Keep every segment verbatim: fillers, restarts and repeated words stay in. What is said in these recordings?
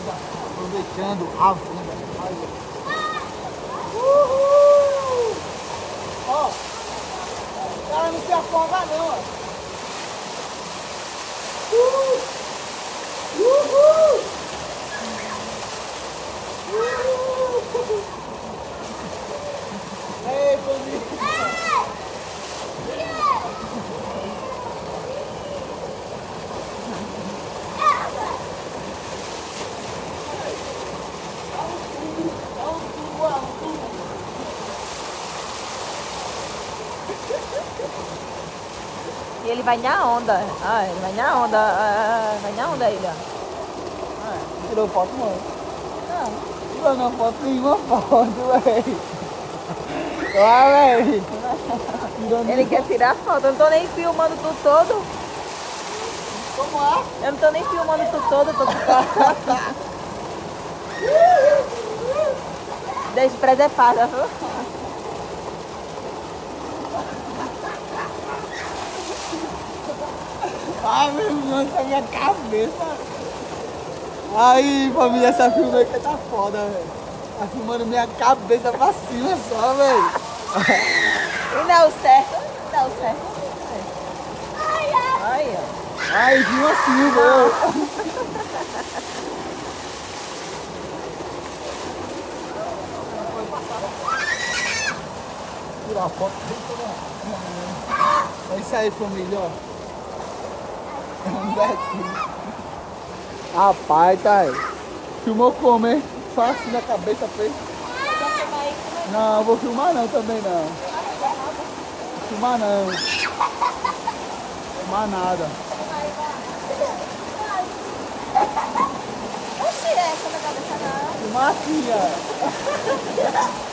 Aproveitando a vida. Uhul! Ó, o cara não se afoga não, ó. Uhul! Uhul! Uhul! Ei, família! E ele vai na onda. Ah, ele vai na onda. Ah, vai na onda ele, ó. Ah, tirou foto, mano? Não, tirou não foto nenhuma foto, velho. Olha, velho. Ele quer tirar foto. Eu não tô nem filmando tu todo. Como é? Eu não tô nem filmando tu todo. Tô Deixa preservada, viu? Ai, meu irmão, essa é a minha cabeça. Aí, família, essa filma aqui tá foda, velho. Tá filmando minha cabeça pra cima só, velho. E não é o certo? Não é o certo. Aí, ó. Ai, viu assim, velho. Tirar a foto. É isso aí, família, ó. Rapaz, tá aí. Filmou como, hein? Só assim na cabeça fez. Não, vou filmar não também não. Vou filmar não. Vou filmar nada. Oxi, essa na cabeça não. Filmar assim, ó.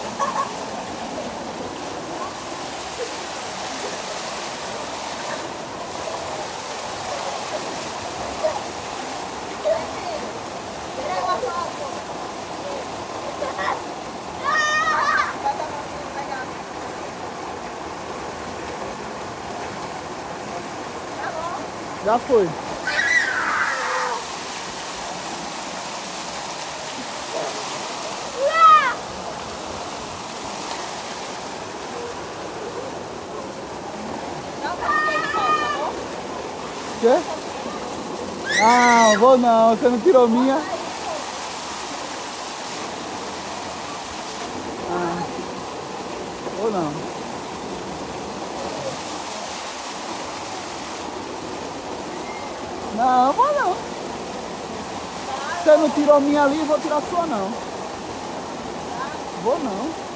Já foi. Quê? Não, vou não. Você não tirou minha? Ah, vou não. Não, vou não. Você não tirou minha ali, eu vou tirar a sua não. Vou não.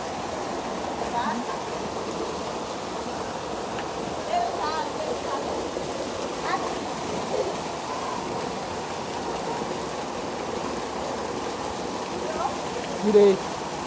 Direito.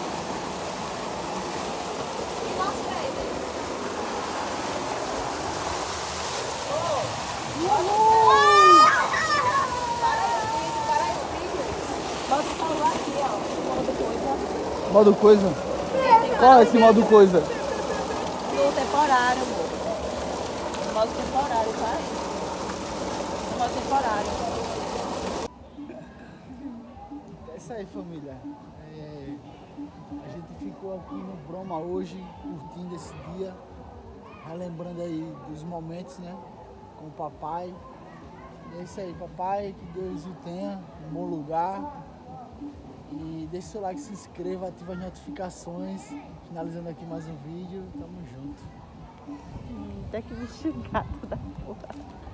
Modo coisa? Qual é esse modo coisa? No temporário, amor. No modo temporário, tá? No modo temporário. É isso aí, família. É, a gente ficou aqui no Broma hoje, curtindo esse dia, relembrando aí dos momentos, né? Com o papai. E é isso aí, papai, que Deus o tenha em bom lugar. E deixe seu like, se inscreva, ative as notificações. Finalizando aqui mais um vídeo. Tamo junto. Hum, até que me xingar toda porra.